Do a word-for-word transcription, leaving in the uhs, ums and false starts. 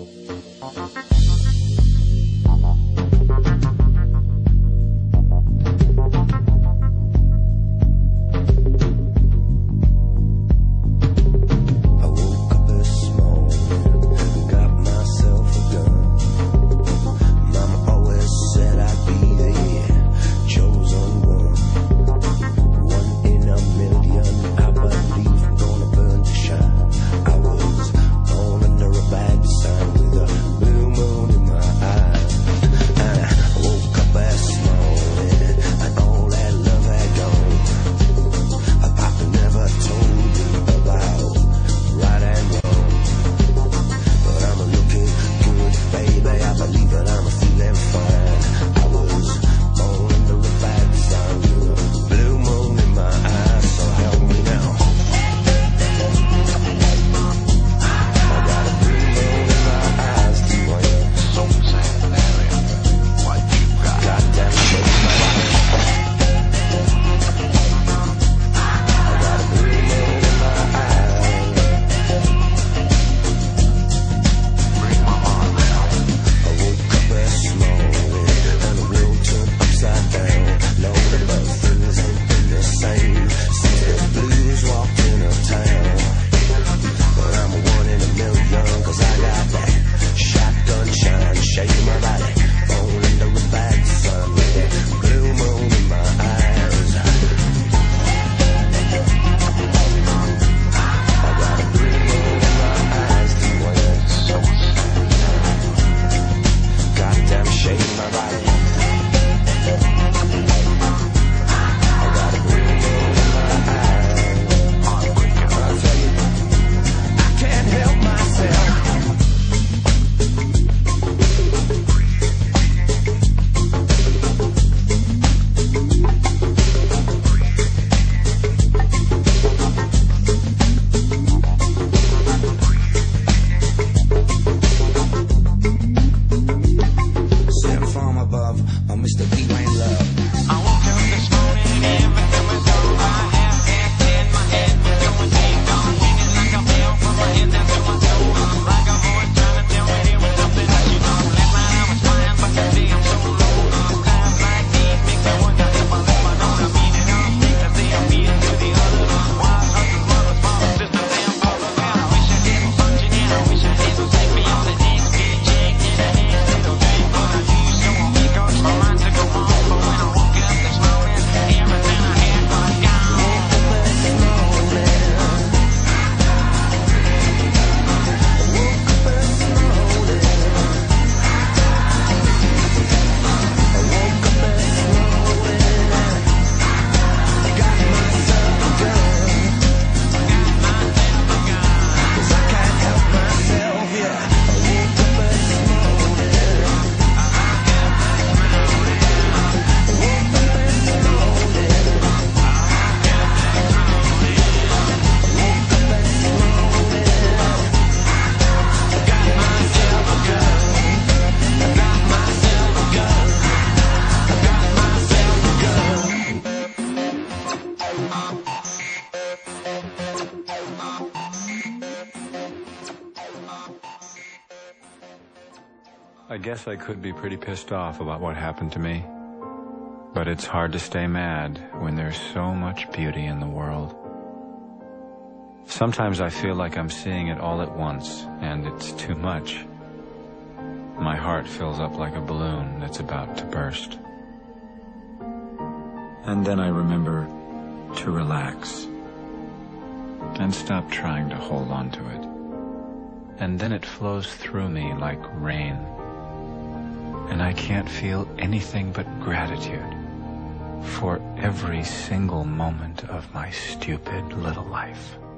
I guess I could be pretty pissed off about what happened to me. But it's hard to stay mad when there's so much beauty in the world. Sometimes I feel like I'm seeing it all at once, and it's too much. My heart fills up like a balloon that's about to burst. And then I remember to relax and stop trying to hold on to it. And then it flows through me like rain. And I can't feel anything but gratitude for every single moment of my stupid little life.